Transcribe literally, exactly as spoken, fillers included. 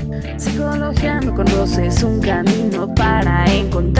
Psicologiando con Rosa es un camino para encontrar